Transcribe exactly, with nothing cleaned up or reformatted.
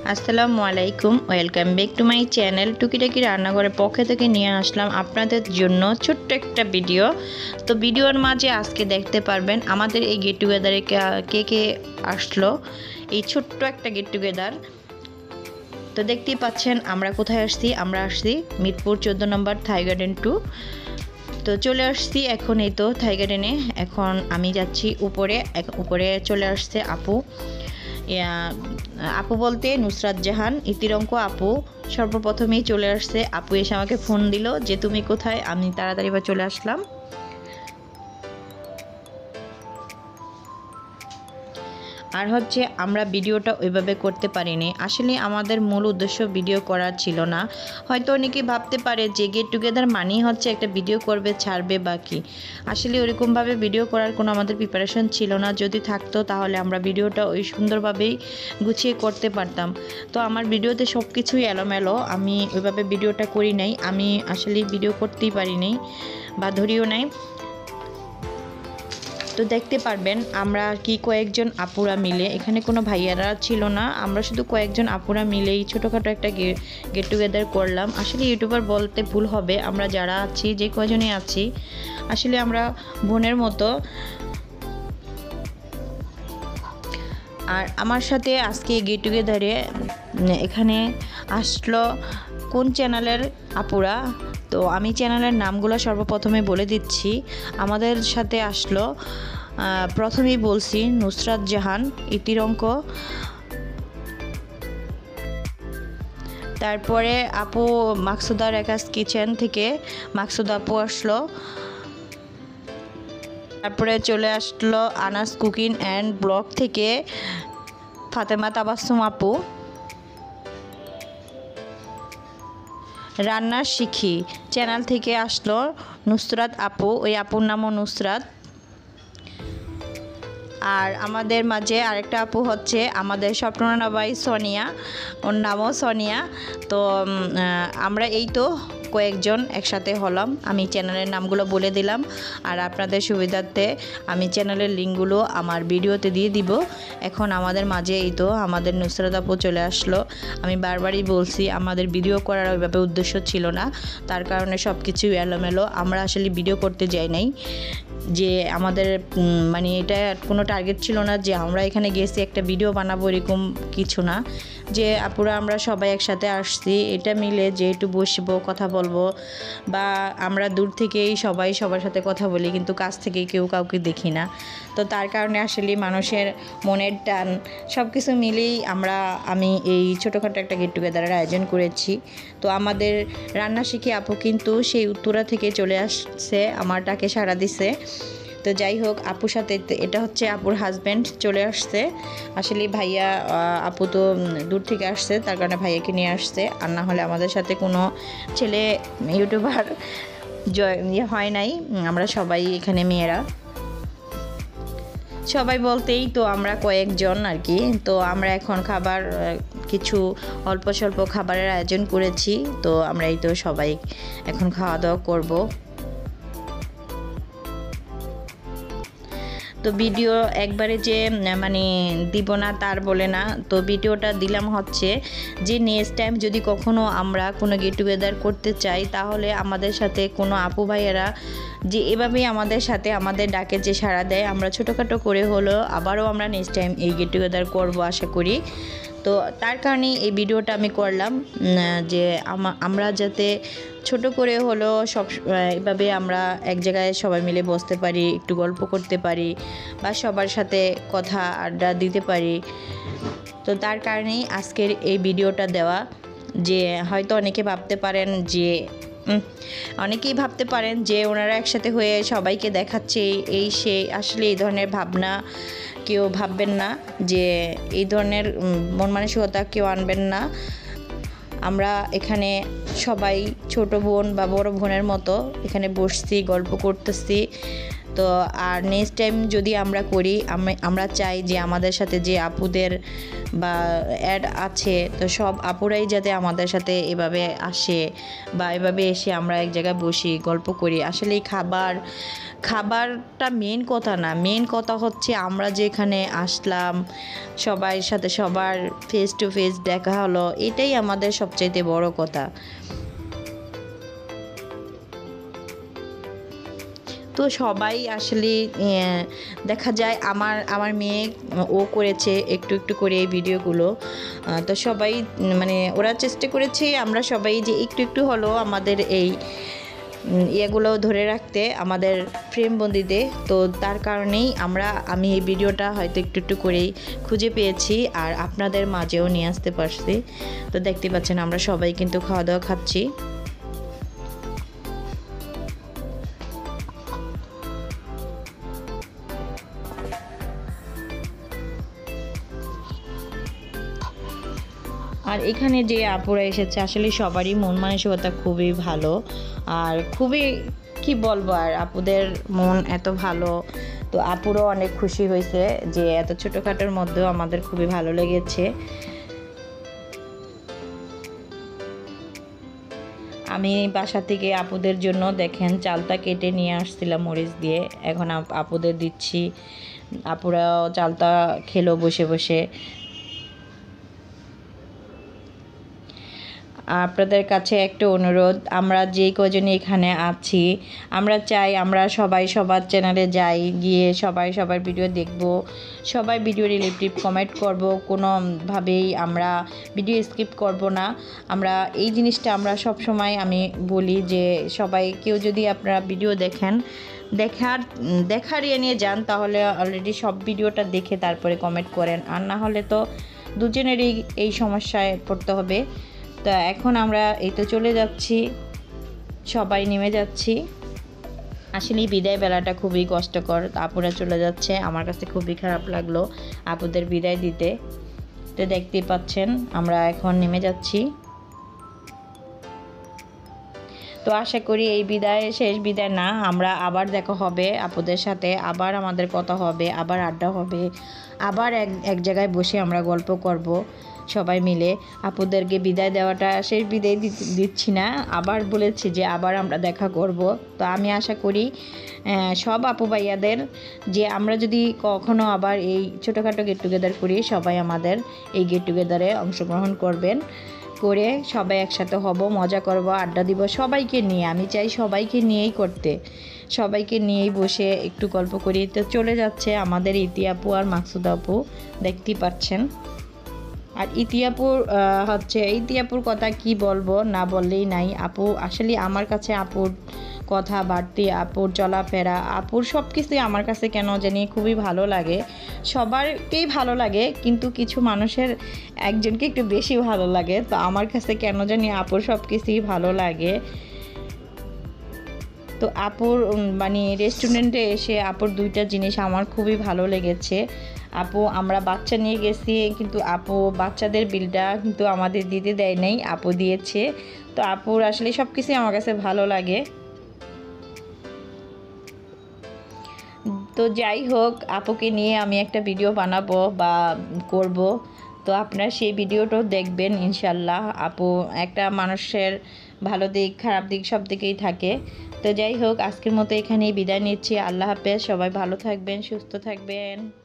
আসসালামু আলাইকুম, welcome back to my channel. টুকিটাকি রান্নাঘরের পক্ষ থেকে নিয়ে আসলাম আপনাদের জন্য ছোট্ট একটা ভিডিও। তো ভিডিওর মাঝে আজকে দেখতে পারবেন আমাদের এই গেট টুগেদারে কে কে আসলো, এই ছোট্ট একটা গেট টুগেদার। তো দেখতেই পাচ্ছেন আমরা কোথায় আসছি, আমরা আসছি মিরপুর চোদ্দো নম্বর থাই গার্ডেন টু। তো চলে আসছি এখন, এই তো থাই গার্ডেনে। এখন আমি যাচ্ছি উপরে, উপরে চলে আসছে আপু। আপু বলতে নুসরাত জাহান ইতিরঙ্ক আপু সর্বপ্রথমেই চলে আসছে। আপু এসে আমাকে ফোন দিল যে তুমি কোথায়, আমি তাড়াতাড়ি বা চলে আসলাম। আর হচ্ছে আমরা ভিডিওটা ওইভাবে করতে পারিনি, আসলে আমাদের মূল উদ্দেশ্য ভিডিও করার ছিল না। হয়তো অনেকে ভাবতে পারে যে গেট টুগেদার মানেই হচ্ছে একটা ভিডিও করবে ছাড়বে বাকি, আসলে ওরকমভাবে ভিডিও করার কোনো আমাদের প্রিপারেশন ছিল না। যদি থাকতো তাহলে আমরা ভিডিওটা ওই সুন্দরভাবেই গুছিয়ে করতে পারতাম। তো আমার ভিডিওতে সব কিছুই এলোমেলো, আমি ওইভাবে ভিডিওটা করি নাই। আমি আসলে ভিডিও করতেই পারি নাই বা ধরিও নাই। তো দেখতে পারবেন আমরা কি কয়েকজন আপুরা মিলে, এখানে কোনো ভাইয়ারা ছিল না, আমরা শুধু কয়েকজন আপুরা মিলেই ছোটোখাটো একটা গেট টুগেদার করলাম। আসলে ইউটিউবার বলতে ভুল হবে, আমরা যারা আছি যে কয়জনই আছি আসলে আমরা বোনের মতো। আর আমার সাথে আজকে গেট টুগেদারে এখানে আসলো কোন চ্যানেলের আপুরা, তো আমি চ্যানেলের নামগুলো সর্বপ্রথমে বলে দিচ্ছি। আমাদের সাথে আসলো প্রথমেই বলছি নুসরাত জাহান ইতিরঙ্ক, তারপরে আপু maksuda রেখাস কিচেন থেকে maksuda আপু আসলো, তারপরে চলে আসলো আনাস কুকিং অ্যান্ড ব্লগ থেকে ফাতেমা তাবাসসুম আপু, রান্নার শিখি চ্যানেল থেকে আসলো নুসরাত আপু, ওই আপুর নামও নুসরাত। আর আমাদের মাঝে আরেকটা আপু হচ্ছে আমাদের shopnoDana বাই সোনিয়া, ওর নামও সোনিয়া। তো আমরা এই তো কয়েকজন একসাথে হলাম, আমি চ্যানেলের নামগুলো বলে দিলাম। আর আপনাদের সুবিধার্থে আমি চ্যানেলের লিঙ্কগুলো আমার ভিডিওতে দিয়ে দিব। এখন আমাদের মাঝে এই তো আমাদের নুসরাত আপু চলে আসলো। আমি বারবারই বলছি আমাদের ভিডিও করার ওইভাবে উদ্দেশ্য ছিল না, তার কারণে সব কিছু এলোমেলো। আমরা আসলে ভিডিও করতে যাই নাই, যে আমাদের মানে এটা কোনো টার্গেট ছিল না যে আমরা এখানে গেছি একটা ভিডিও বানাবো, এরকম কিছু না। যে আপুরা আমরা সবাই একসাথে আসছি এটা মিলে যে একটু বসবো কথা বলবো, বা আমরা দূর থেকেই সবাই সবার সাথে কথা বলি কিন্তু কাছ থেকে কেউ কাউকে দেখি না। তো তার কারণে আসলে মানুষের মনের টান সব কিছু মিলেই আমরা আমি এই ছোটোখাটো একটা গেট টুগেদারের আয়োজন করেছি। তো আমাদের রান্না শিখে আপু কিন্তু সেই উত্তরা থেকে চলে আসছে, আমার ডাকে সাড়া দিছে। তো যাই হোক, আপুর সাথে এটা হচ্ছে আপুর হাজব্যান্ড চলে আসছে। আসলে ভাইয়া আপু তো দূর থেকে আসছে, তার কারণে ভাইয়াকে নিয়ে আসছে, আর না হলে আমাদের সাথে কোনো ছেলে ইউটিউবার জয় হয় নাই। আমরা সবাই এখানে মেয়েরা, সবাই বলতেই তো আমরা কয়েকজন আর কি। তো আমরা এখন খাবার কিছু অল্প স্বল্প খাবারের আয়োজন করেছি। তো আমরা এই তো সবাই এখন খাওয়া দাওয়া করবো। তো ভিডিও একবারে যে মানে দিব না তার বলে না, তো ভিডিওটা দিলাম হচ্ছে যে নেক্সট টাইম যদি কখনো আমরা কোনো গেট টুগেদার করতে চাই তাহলে আমাদের সাথে কোনো আপু ভাইয়েরা যে এভাবেই আমাদের সাথে আমাদের ডাকে যে সাড়া দেয়, আমরা ছোটোখাটো করে হলো আবারও আমরা নেক্সট টাইম এই গেট টুগেদার করবো আশা করি। তো তার কারণেই এই ভিডিওটা আমি করলাম যে আমরা যাতে ছোট করে হলো সব এভাবে আমরা এক জায়গায় সবাই মিলে বসতে পারি, একটু গল্প করতে পারি বা সবার সাথে কথা আড্ডা দিতে পারি। তো তার কারণেই আজকের এই ভিডিওটা দেওয়া। যে হয়তো অনেকে ভাবতে পারেন যে অনেকেই ভাবতে পারেন যে ওনারা একসাথে হয়ে সবাইকে দেখাচ্ছে এই সেই, আসলে এই ধরনের ভাবনা কেউ ভাববেন না, যে এই ধরনের মন মানসিকতা কেউ আনবেন না। আমরা এখানে সবাই ছোট বোন বা বড় বোনের মতো এখানে বসছি, গল্প করতেছি। তো আর নেক্সট টাইম যদি আমরা করি, আমরা চাই যে আমাদের সাথে যে আপুদের বা অ্যাড আছে তো সব আপুরাই যাতে আমাদের সাথে এভাবে আসে বা এভাবে এসে আমরা এক জায়গায় বসি গল্প করি। আসলে এই খাবার খাবারটা মেন কথা না, মেন কথা হচ্ছে আমরা যেখানে আসলাম, সবার সাথে সবার ফেস টু ফেস দেখা হলো, এটাই আমাদের সবচাইতে বড় কথা। তো সবাই আসলে দেখা যায় আমার আমার মেয়ে ও করেছে একটু একটু করে এই ভিডিওগুলো। তো সবাই মানে ওরা চেষ্টা করেছে আমরা সবাই যে একটু একটু হলো আমাদের এই ইয়েগুলো ধরে রাখতে, আমাদের ফ্রেমবন্দিতে। তো তার কারণেই আমরা আমি এই ভিডিওটা হয়তো একটু একটু করেই খুঁজে পেয়েছি আর আপনাদের মাঝেও নিয়ে আসতে পারছি। তো দেখতে পাচ্ছেন আমরা সবাই কিন্তু খাওয়া দাওয়া খাচ্ছি। আর এখানে যে আপুরা এসেছে আসলে সবারই মন মানসিকতা খুবই ভালো, আর খুবই কি বলবো, আর আপুদের মন এত ভালো। তো আপুরও অনেক খুশি হয়েছে যে এত ছোটোখাটোর মধ্যেও আমাদের খুবই ভালো লেগেছে। আমি বাসা থেকে আপুদের জন্য দেখেন চালটা কেটে নিয়ে আসছিলাম মরিচ দিয়ে, এখন আপুদের দিচ্ছি। আপুরাও চালটা খেলো বসে বসে। আপনাদের কাছে একটা অনুরোধ, আমরা যে কজনই এখানে আছি আমরা চাই আমরা সবাই সবার চ্যানেলে যাই, গিয়ে সবাই সবার ভিডিও দেখব, সবাই ভিডিও রিলেটিভ কমেন্ট করব, কোনোভাবেই আমরা ভিডিও স্কিপ করব না। আমরা এই জিনিসটা আমরা সব সময় আমি বলি যে সবাই কেউ যদি আপনারা ভিডিও দেখেন দেখার দেখার ইয়ে নিয়ে যান তাহলে অলরেডি সব ভিডিওটা দেখে তারপরে কমেন্ট করেন, আর না হলে তো দুজনেরই এই সমস্যায় পড়তে হবে। তো এখন আমরা এই তো চলে যাচ্ছি, সবাই নেমে যাচ্ছি। আসলে বিদায় বেলাটা খুবই কষ্টকর, আপুরা চলে যাচ্ছে, আমার কাছে খুবই খারাপ লাগলো আপুদের বিদায় দিতে। তো দেখতেই পাচ্ছেন আমরা এখন নেমে যাচ্ছি। তো আশা করি এই বিদায় শেষ বিদায় না, আমরা আবার দেখা হবে আপুদের সাথে, আবার আমাদের কথা হবে, আবার আড্ডা হবে, আবার এক এক জায়গায় বসে আমরা গল্প করব সবাই মিলে। আপুদেরকে বিদায় দেওয়াটা শেষ বিদায় দিচ্ছি না, আবার বলেছি যে আবার আমরা দেখা করব। তো আমি আশা করি সব আপু ভাইয়াদের যে আমরা যদি কখনো আবার এই ছোটোখাটো গেট টুগেদার করি, সবাই আমাদের এই গেট টুগেদারে অংশগ্রহণ করবেন, করে সবাই একসাথে হব, মজা করব, আড্ডা দিব সবাইকে নিয়ে। আমি চাই সবাইকে নিয়েই করতে, সবাইকে নিয়েই বসে একটু গল্প করি। তো চলে যাচ্ছে আমাদের ইতি আপু আর maksuda আপু, দেখতেই পাচ্ছেন। আর ইতি আপুর হচ্ছে ইতি আপুর কথা কি বলবো, না বললেই নাই। আপু আসলে আমার কাছে আপুর কথাবার্তা, আপুর চলাফেরা, আপুর সব কিছুই আমার কাছে কেন জানি খুবই ভালো লাগে। সবারকেই ভালো লাগে কিন্তু কিছু মানুষের একজনকে একটু বেশি ভালো লাগে। তো আমার কাছে কেন জানি আপুর সব কিছুই ভালো লাগে। তো আপুর মানে রেস্টুরেন্টে এসে আপুর দুইটা জিনিস আমার খুবই ভালো লেগেছে। আপু আমরা বাচ্চা নিয়ে গেছি কিন্তু আপু বাচ্চাদের বিলটা কিন্তু আমাদের দিতে দেয় নাই, আপু দিয়েছে। তো আপুর আসলে সব কিছুই আমার কাছে ভালো লাগে। তো যাই হোক, আপুকে নিয়ে আমি একটা ভিডিও বানাবো বা করব, তো আপনারা সেই ভিডিওটাও দেখবেন ইনশাল্লাহ। আপু একটা মানুষের ভালো দিক খারাপ দিক সব দিকেই থাকে। তো যাই হোক, আজকের মতো এখানেই বিদায় নিচ্ছি। আল্লাহ হাফেজ, সবাই ভালো থাকবেন, সুস্থ থাকবেন।